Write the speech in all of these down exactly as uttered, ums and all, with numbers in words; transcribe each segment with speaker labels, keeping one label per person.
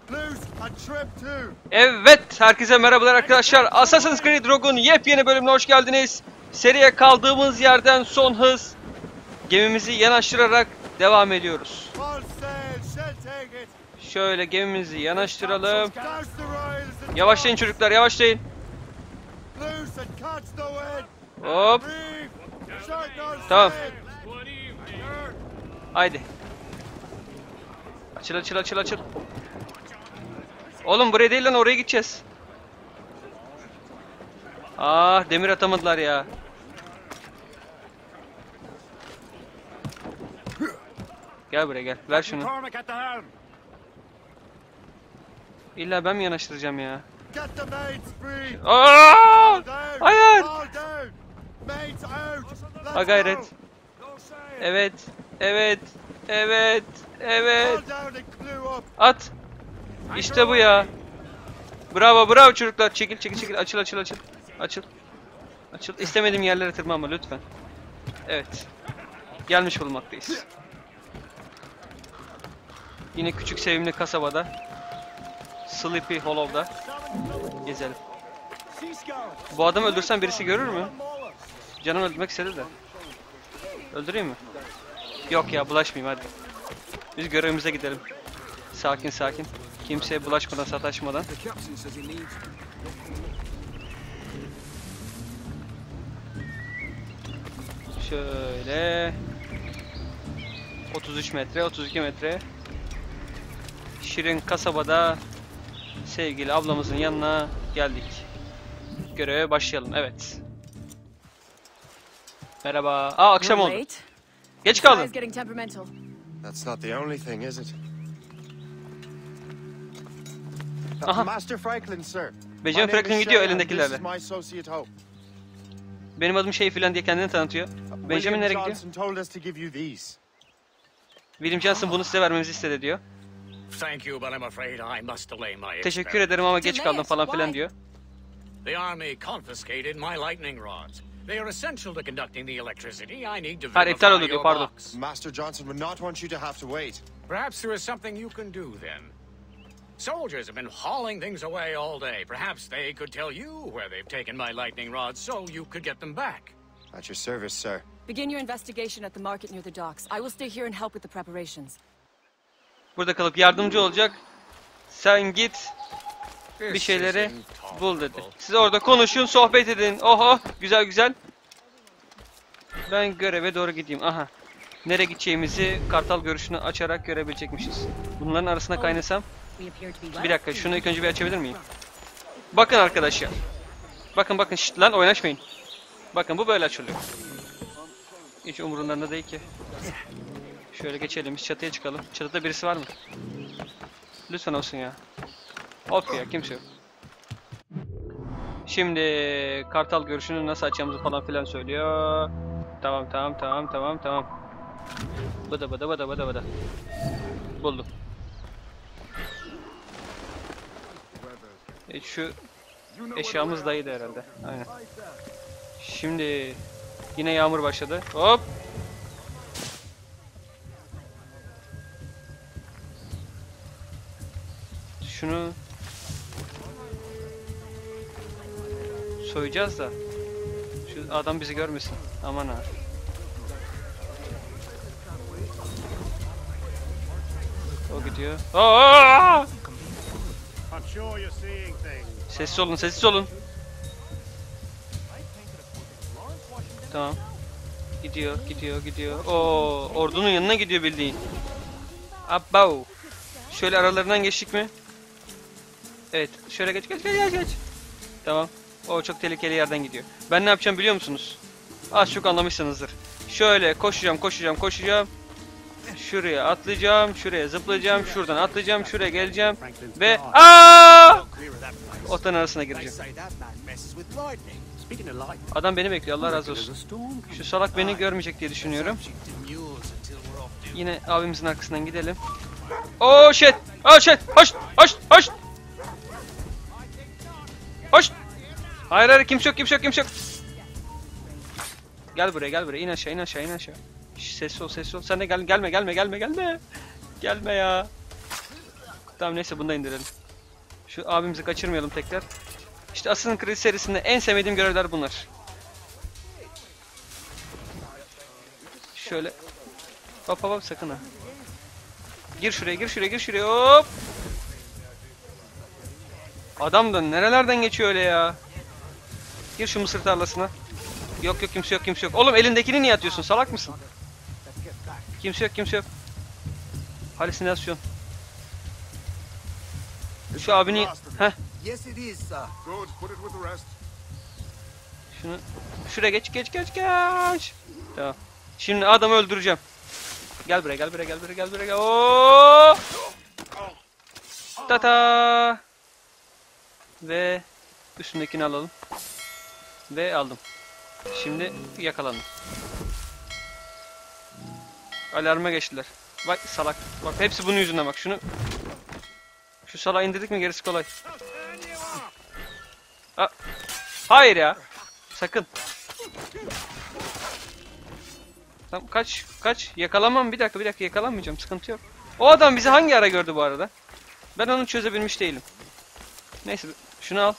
Speaker 1: Evet, herkese merhabalar arkadaşlar. Assassin's Creed Rogue'un yepyeni bölümüne hoş geldiniz. Seriye kaldığımız yerden son hız gemimizi yanaştırarak devam ediyoruz. Şöyle gemimizi yanaştıralım. Yavaşlayın çocuklar, yavaşlayın. Hop. Tamam. Haydi. Açıl açıl açıl açıl. Oğlum buraya değil lan, oraya gideceğiz. Ah, demir atamadılar ya. Gel buraya gel. Ver şunu. İlla ben mi yanaştıracağım ya? Aa! Hayır. Ha gayret. Evet. Evet. Evet. Evet. At. İşte bu ya. Bravo bravo çocuklar. Çekil çekil çekil. Açıl açıl açıl. Açıl. Açıl. İstemediğim yerlere tırmanma lütfen. Evet. Gelmiş bulunmaktayız. Yine küçük sevimli kasabada. Sleepy Hollow'da gezelim. Bu adamı öldürsen birisi görür mü? Canım öldürmek istedi de. Öldüreyim mi? Yok ya, bulaşmayayım hadi. Biz görevimize gidelim. Sakin sakin. Kimseye bulaşmadan, sataşmadan. Şöyle. otuz üç metre, otuz iki metre. Şirin kasabada sevgili ablamızın yanına geldik. Göreve başlayalım. Evet. Merhaba. Aa, akşam oldu. Geç kaldın.
Speaker 2: That's not the only thing, is it?
Speaker 1: Aha.
Speaker 2: Master Franklin, sir.
Speaker 1: Benjamin Franklin gidiyor elindekilerle. Benim adım şey filan diye kendini tanıtıyor. Benjamin nereye gidiyor? William Johnson bunu size vermemizi istedi diyor. Teşekkür ederim ama geç kaldım falan filan diyor.
Speaker 3: The army confiscated my lightning rods. They are essential to conducting the electricity. I need to
Speaker 1: Hayır, iptal
Speaker 3: verify
Speaker 1: oluyor,
Speaker 3: your
Speaker 1: pardon.
Speaker 3: box.
Speaker 2: Master Johnson would not want you to have to wait.
Speaker 3: Perhaps there is something you can do then. Soldiers have been hauling things away all day. Perhaps they could tell you where they've taken my lightning rods so you could get them back.
Speaker 2: At your service, sir.
Speaker 4: Begin your investigation at the market near the docks. I will stay here and help with the preparations.
Speaker 1: Burada kalıp yardımcı olacak. Sen git bir şeyleri bul dedi. Siz orada konuşun, sohbet edin. Oho, güzel güzel. Ben göreve doğru gideyim. Aha. Nereye gideceğimizi kartal görüşünü açarak görebilecekmişiz. Bunların arasına kaynasam. Bir dakika, şunu ilk önce bir açabilir miyim? Bakın arkadaşlar. Bakın bakın, şşt lan, oynaşmayın. Bakın, bu böyle açılıyor. Hiç umurlarında değil ki. Şöyle geçelim, biz çatıya çıkalım. Çatıda birisi var mı? Lütfen olsun ya. Of ya, kimse yok. Şimdi kartal görüşünü nasıl açacağımızı falan filan söylüyor. Tamam tamam tamam tamam tamam. Bıda bıda bıda bıda bıda. Buldum. E şu eşyamız dayıydı herhalde. Aynen. Şimdi yine yağmur başladı. Hop. Şunu soyacağız da şu adam bizi görmesin. Aman ha. O gidiyor. Aa! Sessiz olun, sessiz olun. Tamam. Gidiyor, gidiyor, gidiyor. Oo, ordunun yanına gidiyor bildiğin. Abbao. Şöyle aralarından geçtik mi? Evet, şöyle geç, geç, geç, geç. Tamam. O çok tehlikeli yerden gidiyor. Ben ne yapacağım biliyor musunuz? Az çok anlamışsınızdır. Şöyle koşacağım, koşacağım, koşacağım. Şuraya atlayacağım, şuraya zıplayacağım, şuradan atlayacağım, şuraya geleceğim ve aa! Otların arasına gireceğim. Adam beni bekliyor, Allah razı olsun. Şu salak beni görmeyecek diye düşünüyorum. Yine abimizin arkasından gidelim. Oh shit! Oh shit! Hoş! Hoş! Hoş! Hoş! Hayır hayır, kimse yok, kimse yok, kimse yok. Gel buraya, gel buraya. İn aşağı, in aşağı, in aşağı. Şş, sessiz ol, sessiz ol. Sen de gel, gelme, gelme, gelme, gelme. Gelme ya. Tamam neyse bunu da indirelim. Şu abimizi kaçırmayalım tekrar. İşte Assassin's Creed serisinde en sevmediğim görevler bunlar. Şöyle. Hop hop hop sakın ha. Gir şuraya gir şuraya gir şuraya hop. Adam da nerelerden geçiyor öyle ya. Gir şu mısır tarlasına. Yok yok kimse yok kimse yok. Oğlum elindekini niye atıyorsun, salak mısın? Kimse yok kimse yok. Halüsinasyon. Şu abini... Heh.
Speaker 5: Yes, it is, sir.
Speaker 2: Good, put it with the rest.
Speaker 1: Şunu... Şuraya geç geç geç geç. Tamam. Şimdi adamı öldüreceğim. Gel buraya gel buraya gel buraya gel buraya gel. Oo! Tata. Ve üstündekini alalım. Ve aldım. Şimdi yakalandım. Alarma geçtiler. Bak salak. Bak hepsi bunun yüzünden bak. Şunu şu salağı indirdik mi gerisi kolay. Aa, hayır ya. Sakın. Tamam kaç kaç yakalamam, bir dakika bir dakika yakalanmayacağım, sıkıntı yok. O adam bizi hangi ara gördü bu arada? Ben onu çözebilmiş değilim. Neyse şunu al.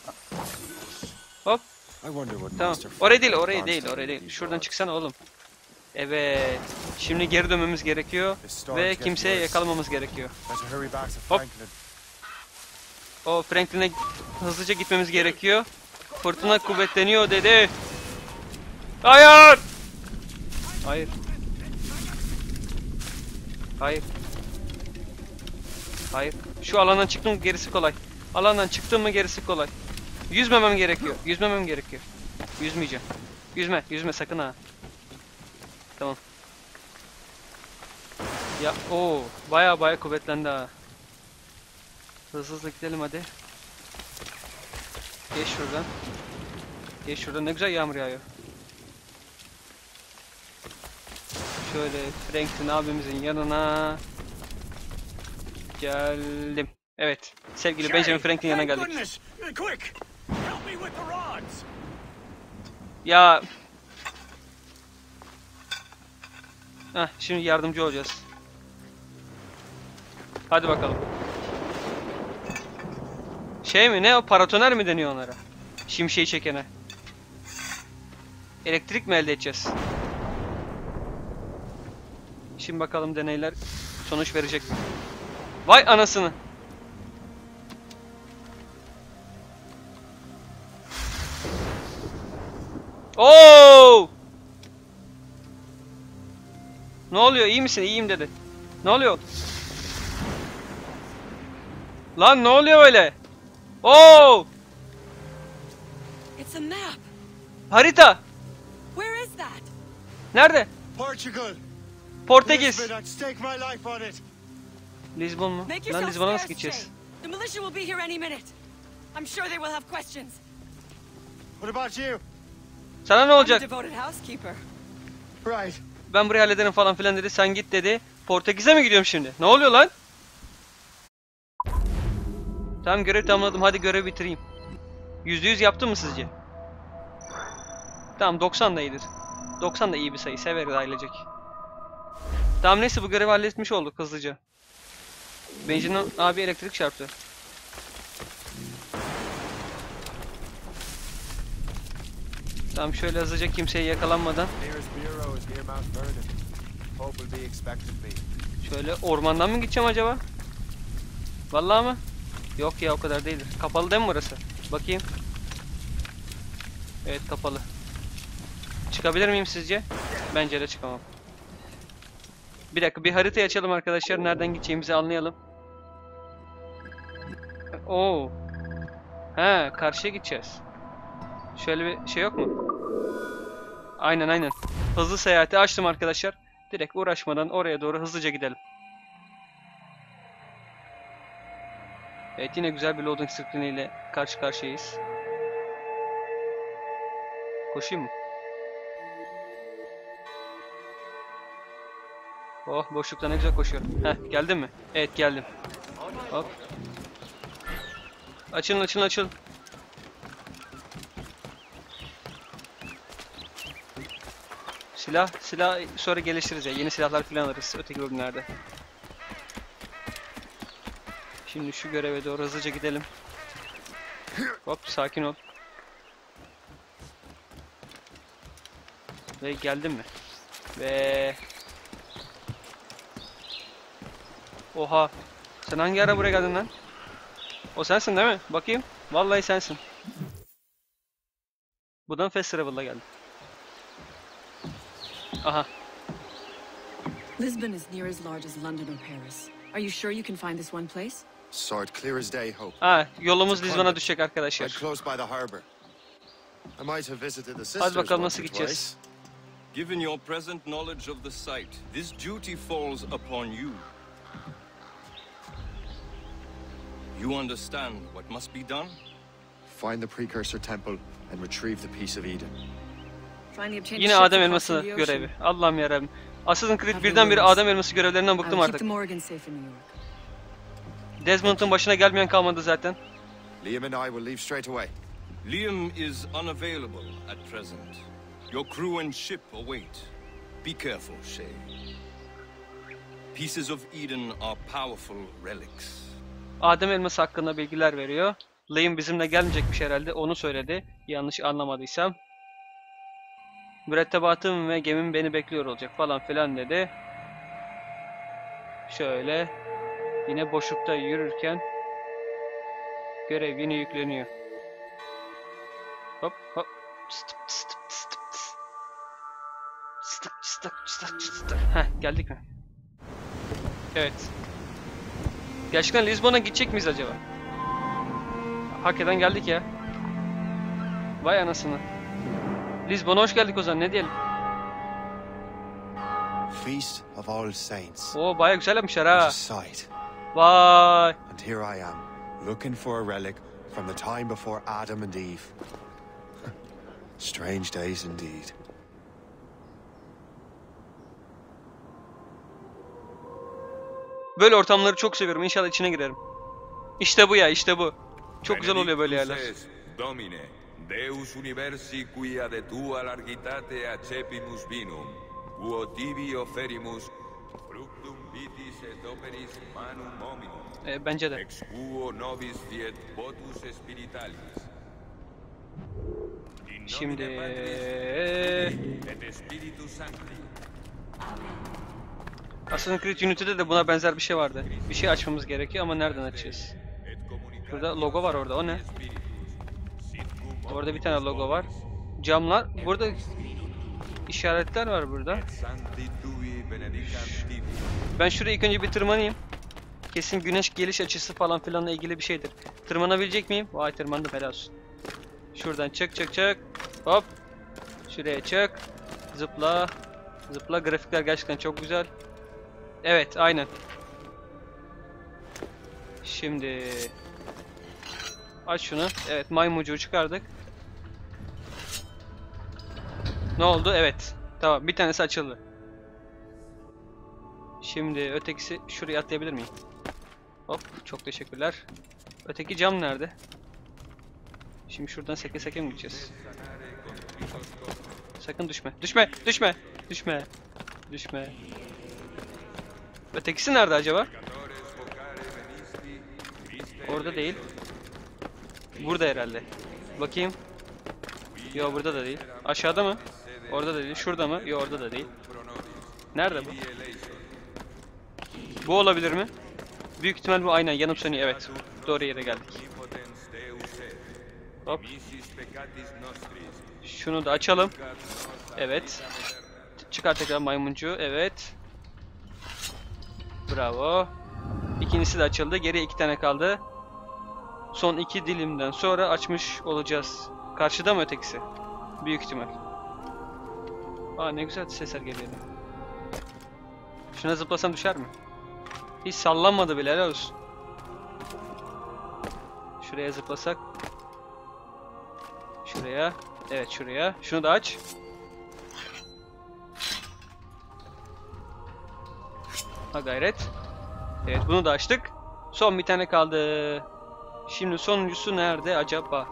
Speaker 1: Hop.
Speaker 2: I wonder what
Speaker 1: Tamam.
Speaker 2: Master
Speaker 1: Oraya değil,
Speaker 2: Franklin
Speaker 1: oraya
Speaker 2: wants
Speaker 1: değil,
Speaker 2: to
Speaker 1: oraya
Speaker 2: do
Speaker 1: değil.
Speaker 2: these
Speaker 1: Şuradan
Speaker 2: roads.
Speaker 1: çıksana oğlum. Evet. Şimdi geri dönmemiz gerekiyor ve kimseye yakalamamız gerekiyor.
Speaker 2: Better hurry back to
Speaker 1: Hop.
Speaker 2: Franklin.
Speaker 1: O Franklin'e hızlıca gitmemiz gerekiyor. Fırtına kuvvetleniyor dedi. Hayır! Hayır. Hayır. Hayır. Şu alandan çıktım mı gerisi kolay. Alandan çıktım mı gerisi kolay. Yüzmemem gerekiyor. Yüzmemem gerekiyor. Yüzmeyeceğim. Yüzme, yüzme sakın ha. Tamam. Ya o baya baya kuvvetlendi ha. Hızlı hızlı gidelim hadi. Geç şuradan. Geç şuradan, ne güzel yağmur yağıyor. Şöyle Franklin abimizin yanına geldim. Evet, sevgili Benjamin Franklin'in yanına
Speaker 3: Thank
Speaker 1: geldik.
Speaker 3: goodness. Quick, help me with the rods.
Speaker 1: Ya. Heh, şimdi yardımcı olacağız. Hadi bakalım. Şey mi, ne o, paratoner mi deniyor onlara? Şimşeği çekene. Elektrik mi elde edeceğiz? Şimdi bakalım deneyler sonuç verecek mi? Vay anasını. Oo! Ne oluyor? İyi misin? İyiyim dedi. Ne oluyor? Lan ne oluyor öyle? Oo!
Speaker 4: It's a map.
Speaker 1: Harita.
Speaker 4: Where is that?
Speaker 1: Nerede?
Speaker 2: Portugal.
Speaker 1: Portekiz.
Speaker 2: Lisbon, I'd stake my life on it.
Speaker 1: Lizbon mu?
Speaker 4: Make
Speaker 1: Lan
Speaker 4: yourself
Speaker 1: Lizbon'a nasıl
Speaker 4: scarce,
Speaker 1: gideceğiz?
Speaker 4: Shay. The militia will be here any minute. I'm sure they will have questions.
Speaker 2: What about you?
Speaker 1: Sana ne
Speaker 4: I'm a
Speaker 1: olacak?
Speaker 4: devoted housekeeper.
Speaker 2: Right.
Speaker 1: Ben burayı hallederim falan filan dedi. Sen git dedi. Portekiz'e mi gidiyorum şimdi? Ne oluyor lan? Tamam, görev tamamladım. Hadi görev bitireyim. yüzde yüz yaptın mı sizce? Tamam, doksan da iyidir. doksan da iyi bir sayı. Severiz ailecek. Tamam neyse, bu görevi halletmiş olduk hızlıca. Benjamin abi elektrik çarptı. Tamam, şöyle hızlıca kimseye yakalanmadan.
Speaker 2: Nearest bureau is near Mount Vernon. Hope will be expecting me.
Speaker 1: Şöyle ormandan mı gideceğim acaba? Vallahi mı? Yok ya, o kadar değildir. Kapalı değil mi burası? Bakayım. Evet, kapalı. Çıkabilir miyim sizce? Bence de çıkamam. Bir dakika, bir haritayı açalım arkadaşlar. Nereden gideceğimizi anlayalım. Oo. He, karşıya gideceğiz. Şöyle bir şey yok mu? Aynen aynen. Hızlı seyahati açtım arkadaşlar. Direkt uğraşmadan oraya doğru hızlıca gidelim. Evet, yine güzel bir loading screen ile karşı karşıyayız. Koşayım mı? Oh, boşlukta ne güzel koşuyorum. Heh, geldin mi? Evet, geldim. Hop. Açılın açılın açılın. Silah, silah sonra geliştiririz ya. Yeni silahlar falan alırız öteki bölümlerde. Şimdi şu göreve doğru hızlıca gidelim. Hop, sakin ol. Ve geldin mi? Ve... Oha! Sen hangi ara buraya geldin lan? O sensin değil mi? Bakayım. Vallahi sensin. Buradan Fast Travel'la geldim. Aha.
Speaker 4: Lisbon is near as large as London or Paris. Are you sure you can find this one place?
Speaker 5: Sword clear as day, Hope.
Speaker 1: Ha, yolumuz Lisbon'a düşecek
Speaker 5: Right
Speaker 1: arkadaşlar.
Speaker 5: close by the harbor. I might have visited the
Speaker 1: Hadi
Speaker 5: sisters
Speaker 1: bakalım
Speaker 5: once
Speaker 1: nasıl
Speaker 5: or
Speaker 1: gideceğiz.
Speaker 5: twice.
Speaker 6: Given your present knowledge of the site, this duty falls upon you. You understand what must be done?
Speaker 5: Find the precursor temple and retrieve the Piece of Eden.
Speaker 4: Find the obtained
Speaker 1: Yine
Speaker 4: ship
Speaker 1: Adem
Speaker 4: and
Speaker 1: elması
Speaker 4: cross into the
Speaker 1: görevi.
Speaker 4: ocean.
Speaker 1: Allah'ım yarabbim. Assassin's Creed
Speaker 4: Have
Speaker 1: birden bir
Speaker 4: the ruins.
Speaker 1: Adem elması görevlerinden
Speaker 4: I
Speaker 1: bıktım
Speaker 4: will keep
Speaker 1: artık.
Speaker 4: the Morgan safe in New York.
Speaker 1: Desmond'un başına gelmeyen kalmadı zaten.
Speaker 5: Liam and I will leave straight away.
Speaker 6: Liam is unavailable at present. Your crew and ship await. Be careful, Shay. Pieces of Eden are powerful relics.
Speaker 1: Adem elması hakkında bilgiler veriyor. Liam bizimle gelmeyecekmiş herhalde. Onu söyledi. Yanlış anlamadıysam. Mürettebatım ve gemim beni bekliyor olacak falan filan dedi. Şöyle. Yine boşlukta yürürken görev yine yükleniyor. Hop hop. Stıp stıp stıp stıp. Stık stık stık stık. Heh, geldik mi? Evet. Gerçekten Lisbon'a gidecek miyiz acaba? Hakikaten geldik ya. Vay anasını. Lisbon'a hoş geldik o zaman, ne diyelim?
Speaker 5: Feast of All Saints.
Speaker 1: Oo, baya güzel yapmışlar
Speaker 5: What
Speaker 1: ha.
Speaker 5: a sight.
Speaker 1: Vay.
Speaker 5: And here I am, looking for a relic from the time before Adam and Eve. Strange days indeed.
Speaker 1: Böyle ortamları çok seviyorum. İnşallah içine girerim. İşte bu ya, işte bu. Çok güzel oluyor böyle yerler.
Speaker 7: Benedictus es, Domine, Deus universi quia de tua largitate accepimus vinum, quo tibi oferimus, fructum vitis et operis manum hominum,
Speaker 1: E, bence de.
Speaker 7: ex quo nobis fiet votus spiritualis. In nomine
Speaker 1: Şimdi
Speaker 7: Patris et Spiritus Sancti.
Speaker 1: Assassin's Creed Unity'de de buna benzer bir şey vardı. Bir şey açmamız gerekiyor ama nereden açacağız? Burada logo var orada. O ne? Orada bir tane logo var. Camlar. Burada işaretler var burada.
Speaker 7: Sancti tui benedicant tibi.
Speaker 1: Ben şuraya ilk önce bir tırmanayım. Kesin güneş geliş açısı falan filanla ilgili bir şeydir. Tırmanabilecek miyim? Vay, tırmandım, helal olsun. Şuradan çık çık çık. Hop. Şuraya çık. Zıpla. Zıpla. Grafikler gerçekten çok güzel. Evet, aynen. Şimdi aç şunu. Evet, maymuncuğu çıkardık. Ne oldu? Evet. Tamam, bir tanesi açıldı. Şimdi ötekisi, şuraya atlayabilir miyim? Hop, çok teşekkürler. Öteki cam nerede? Şimdi şuradan seke seke mi gideceğiz? Sakın düşme. Düşme, düşme. Düşme. Düşme. Ötekisi nerede acaba? Orada değil. Burada herhalde. Bakayım. Yo, burada da değil. Aşağıda mı? Orada da değil. Şurada mı? Yo, orada da değil. Nerede bu? Bu olabilir mi? Büyük ihtimal bu, aynen yanıp sönüyor, evet. Doğru yere geldik. Hop. Şunu da açalım. Evet. Çıkar tekrar maymuncuğu, evet. Bravo. İkincisi de açıldı. Geriye iki tane kaldı. Son iki dilimden sonra açmış olacağız. Karşıda mı ötekisi? Büyük ihtimal. Aa, ne güzel sesler geliyor. Şuna zıplasam düşer mi? Hiç sallanmadı bile, helal olsun. Şuraya zıplasak. Şuraya. Evet, şuraya. Şunu da aç. Ha gayret. Evet, bunu da açtık. Son bir tane kaldı. Şimdi sonuncusu nerede acaba?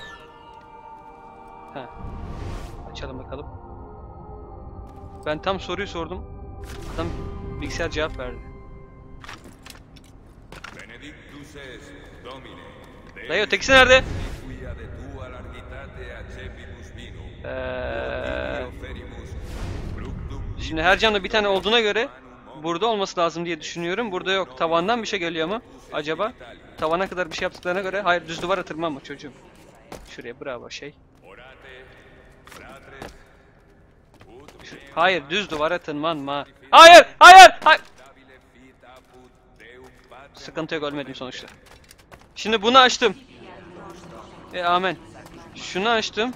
Speaker 1: Ha. Açalım bakalım. Ben tam soruyu sordum. Adam bilgisayar cevap verdi.
Speaker 7: Benedictus Deus Domine.
Speaker 1: Dayı ötekisi nerede?
Speaker 7: Quia de tua largitate accepimus vinum.
Speaker 1: Eee...
Speaker 7: Quo ferimus fructum
Speaker 1: Şimdi her camda bir tane olduğuna göre burada olması lazım diye düşünüyorum. Burada yok. Tavandan bir şey geliyor mu acaba? Tavana kadar bir şey yaptıklarına göre. Hayır, düz duvara tırmanma çocuğum. Şuraya bravo şey.
Speaker 7: orate, fratres, ut
Speaker 1: Şu- Hayır, düz duvara tırmanma. Hayır, hayır, hayır.
Speaker 7: stabile fit apud Deum Patrem.
Speaker 1: Sıkıntı yok, ölmedim sonuçta. Şimdi bunu açtım. E amen. Şunu açtım.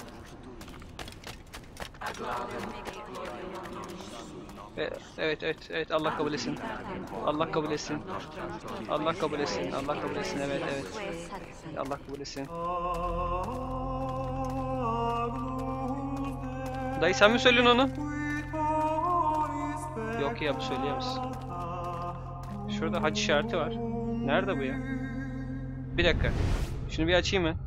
Speaker 1: E, evet evet evet, Allah kabul etsin. Allah kabul etsin. Allah kabul etsin. Allah kabul etsin. Evet evet. Allah kabul etsin. Dayı sen mi söylüyorsun onu? Yok ya, bu söyleyemez. Şurada hac işareti var. Nerede bu ya? Bir dakika. Şunu bir açayım mı?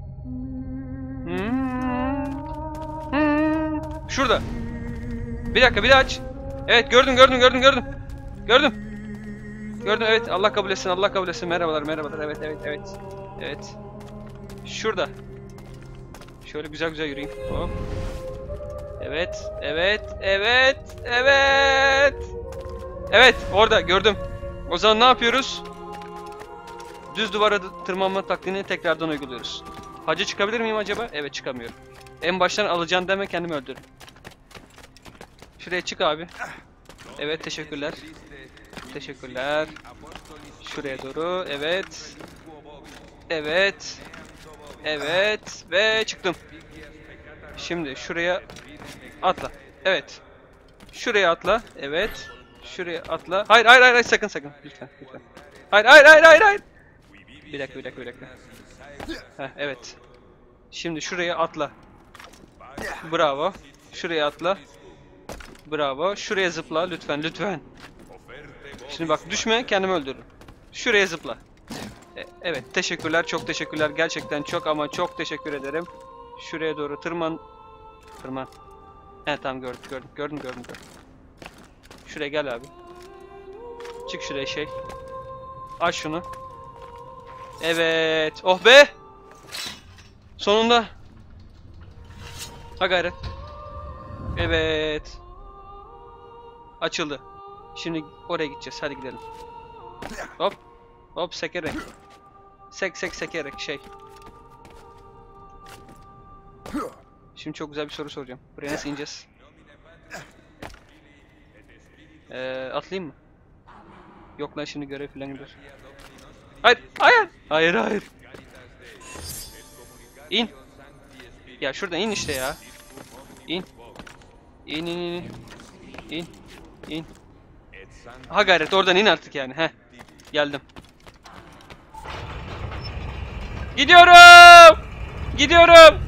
Speaker 1: Hmm. Hmm. Şurada. Bir dakika, bir daha aç. Evet, gördüm gördüm gördüm gördüm. Gördüm. Gördüm, evet. Allah kabul etsin, Allah kabul etsin. Merhabalar, merhabalar. Evet, evet, evet. Evet. Şurada. Şöyle güzel güzel yürüyeyim. Hop. Evet, evet, evet, evet. Evet, orada gördüm. O zaman ne yapıyoruz? Düz duvara tırmanma taktiğini tekrardan uyguluyoruz. Hacı çıkabilir miyim acaba? Evet, çıkamıyorum. En baştan alacağım deme, kendimi öldürürüm. Şuraya çık abi. Evet, teşekkürler. Teşekkürler. Şuraya doğru. Evet. Evet. Evet. Ve çıktım. Şimdi şuraya atla. Evet. Şuraya atla. Evet. Şuraya atla. Hayır hayır hayır, sakın sakın. Lütfen lütfen. Hayır hayır hayır hayır hayır. Bir dakika bir dakika bir dakika. Heh, evet. Şimdi şuraya atla. Bravo. Şuraya atla. Bravo. Şuraya zıpla lütfen lütfen. Şimdi bak, düşme, kendimi öldürürüm. Şuraya zıpla. E, evet, teşekkürler, çok teşekkürler. Gerçekten çok ama çok teşekkür ederim. Şuraya doğru tırman. Tırman. He tamam, gördüm gördüm gördüm gördüm gördüm. Şuraya gel abi. Çık şuraya şey. Aç şunu. Evet. Oh be. Sonunda. Ha gayret. Evet. Açıldı. Şimdi oraya gideceğiz. Hadi gidelim. Hop. Hop, sekerek. Sek sek sekerek şey. Şimdi çok güzel bir soru soracağım. Buraya nasıl ineceğiz? Ee, atlayayım mı? Yok lan, şimdi görev falan gidiyor. Hayır, hayır. Hayır, hayır. İn. Ya şuradan in işte ya. İn. İn, in, in. İn. İn. Ha gayret, oradan in artık yani. Heh. Geldim. Gidiyorum. Gidiyorum.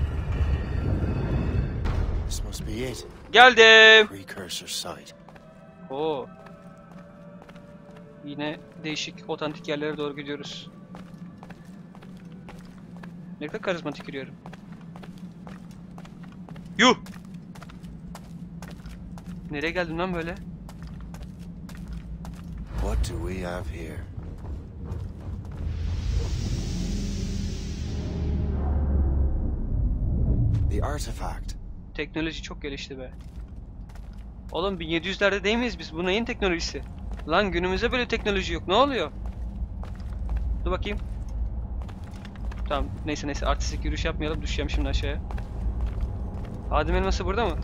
Speaker 5: This must be it.
Speaker 1: Geldim.
Speaker 5: Precursor site.
Speaker 1: Oo. Yine değişik, otantik yerlere doğru gidiyoruz. Ne kadar karizmatik yürüyorum. Yuh! Nereye geldim lan böyle?
Speaker 5: What do we have here? The artifact.
Speaker 1: Teknoloji çok gelişti be. Oğlum bin yedi yüzlerde değil miyiz biz? Bu neyin teknolojisi? Lan günümüzde böyle teknoloji yok. Ne oluyor? Dur bakayım. Tamam, neyse neyse, artistik yürüyüş yapmayalım. Düşeceğim şimdi aşağıya. Adem elması burada mı?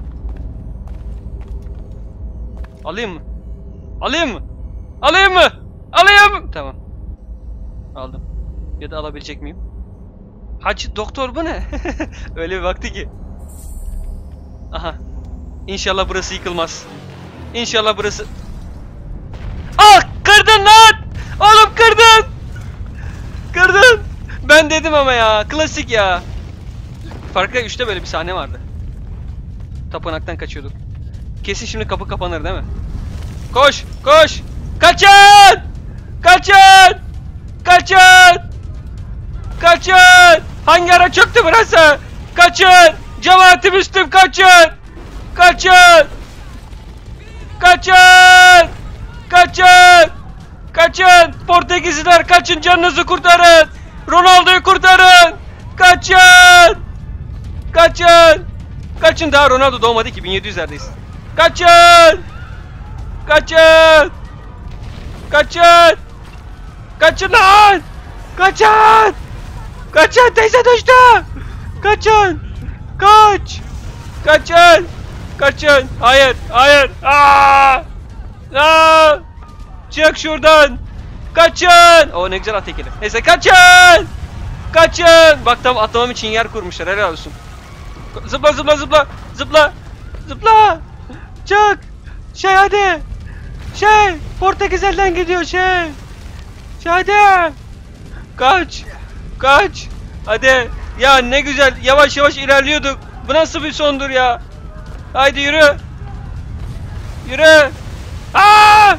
Speaker 1: Alayım mı? Alayım mı? Alayım mı? Alayım mı? Tamam. Aldım. Ya da alabilecek miyim? Hacı doktor bu ne? Öyle bir vakti ki. Aha. İnşallah burası yıkılmaz. İnşallah burası... Ah! Kırdın lan! Oğlum kırdın! Kırdın! Ben dedim ama ya. Klasik ya. Far Cry üçte böyle bir sahne vardı. Tapınaktan kaçıyorduk. Kesin şimdi kapı kapanır değil mi? Koş! Koş! Kaçın! Kaçın! Kaçın! Kaçın! Hangi ara çöktü burası? Kaçın! Cemaati Müslüm kaçın! Kaçın! Kaçın! Kaçın! Kaçın! Portekizliler kaçın, canınızı kurtarın! Ronaldo'yu kurtarın! Kaçın! Kaçın! Kaçın, daha Ronaldo doğmadı ki, bin yedi yüzlerdeyiz. Kaçın! Kaçın! Kaçın! Kaçın lan! Kaçın! Kaçın, teyze düştü! Kaçın! Kaç! Kaçın! Kaçın! Hayır! Hayır! Aa! Aa! Çık şuradan! Kaçın! O ne güzel at tekeli. Neyse, kaçın! Kaçın! Bak, tam atlamam için yer kurmuşlar, helal olsun. Zıpla zıpla zıpla! Zıpla! Zıpla! Çık! Şey hadi! Şey! Portekiz elden gidiyor şey! Şey hadi! Kaç! Kaç! Hadi! Ya ne güzel, yavaş yavaş ilerliyorduk. Bu nasıl bir sondur ya? Haydi yürü! Yürü! Aa!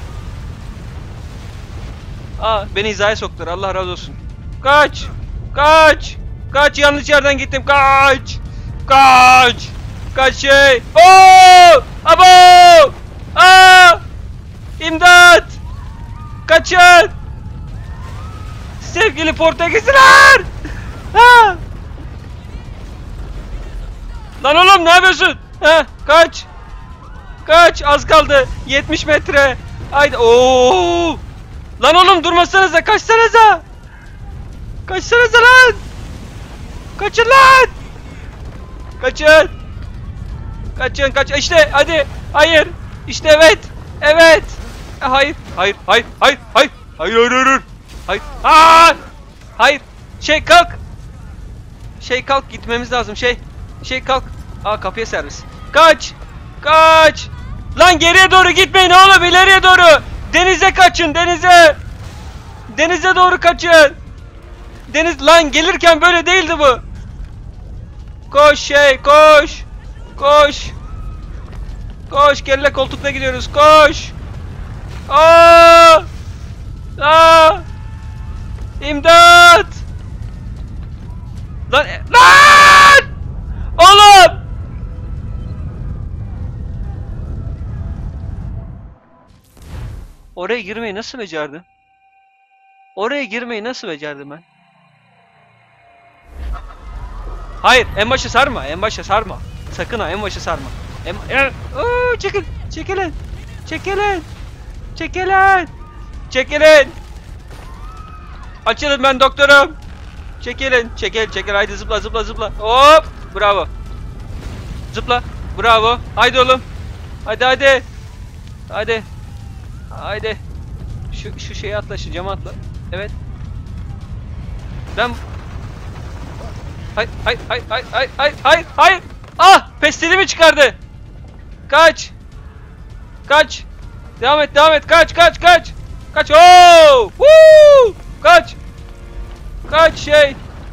Speaker 1: Aa, beni hizaya soktular, Allah razı olsun. Kaç! Kaç! Kaç, yanlış yerden gittim, kaç! Kaç! Kaç şey! Oo! Abo! Aa! İmdat! Kaçın! Sevgili Portekizliler! Ha! Lan oğlum, ne yapıyorsun? Ha, kaç! Kaç, az kaldı. yetmiş metre. Haydi. Oo! Lan oğlum, durmasanıza, kaçsanıza! Kaçsanıza lan! Kaçın lan! Kaçın! Kaçın, kaç. İşte, hadi. Hayır. İşte, evet. Evet. Hayır. Hayır. Hayır. Hayır. Hayır. Hayır. Hayır. Hayır. Hayır. Aa! Hayır. Şey, kalk. Şey, kalk, gitmemiz lazım. Şey. Şey, kalk. Aa, kapıya servis. Kaç. Kaç. Lan geriye doğru gitmeyin oğlum, ileriye doğru. Denize kaçın, denize. Denize doğru kaçın. Deniz, lan gelirken böyle değildi bu. Koş şey, koş. Koş. Koş, kelle koltukla gidiyoruz, koş. Aa! Aa! İmdat! Lan, lan! Oğlum! Oraya girmeyi nasıl becerdin? Oraya girmeyi nasıl becerdim ben? Hayır, en başa sarma, en başa sarma. Sakın ha, en başa sarma. En, en, oo, çekil, çekilin, çekilin, çekilin, çekilin. Açılın, ben doktorum. Çekilin, çekil, çekil. Haydi zıpla, zıpla, zıpla. Hop, bravo. Zıpla, bravo. Haydi oğlum. Hadi, hadi. Hadi. Haydi. Şu, şu şeye atla, şu cama atla. Evet. Ben... Hayır, hayır, hayır, hayır, hayır, hayır, hayır, hayır. Ah, pestilimi çıkardı. Kaç. Kaç. Devam et, devam et. Kaç, kaç, kaç. Kaç. Oo! Woo! Kaç. Kaç şey.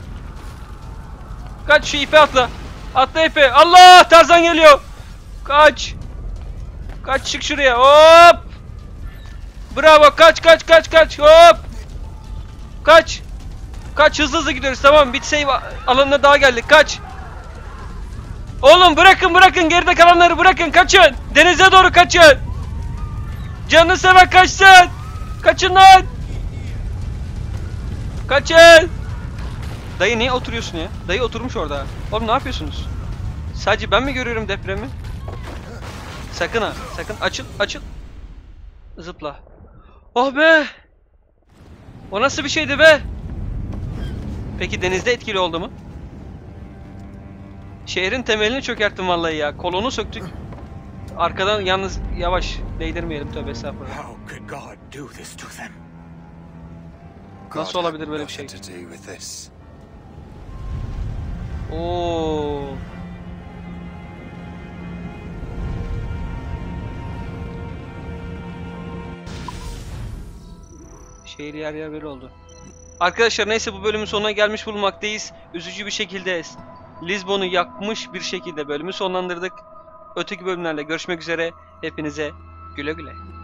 Speaker 1: Kaç, şu ipe atla. Atla ipe. Allah, Tarzan geliyor. Kaç. Kaç, çık şuraya. Hop. Bravo, kaç, kaç, kaç, kaç. Hop. Kaç. Kaç, hızlı hızlı gidiyoruz, tamam. Bit save alanına daha geldik. Kaç. Oğlum bırakın, bırakın, geride kalanları bırakın, kaçın. Denize doğru kaçın. Canını seven kaçsın. Kaçın lan. Kaçın. Dayı niye oturuyorsun ya? Dayı oturmuş orada. Oğlum ne yapıyorsunuz? Sadece ben mi görüyorum depremi? Sakın ha, sakın. Açıl, açıl. Zıpla. Oh be. O nasıl bir şeydi be? Peki denizde etkili oldu mu? Şehrin temelini çökerttim vallahi ya. Kolonu söktük. Arkadan yalnız yavaş değdirmeyelim, tövbe estağfurullah.
Speaker 3: How could God do this to them?
Speaker 1: Nasıl olabilir böyle bir şey?
Speaker 5: Nothing to do with this.
Speaker 1: Oo. Şehir yer yer böyle oldu. Arkadaşlar neyse, bu bölümün sonuna gelmiş bulunmaktayız. Üzücü bir şekilde Lizbon'u yakmış bir şekilde bölümü sonlandırdık. Öteki bölümlerle görüşmek üzere. Hepinize güle güle.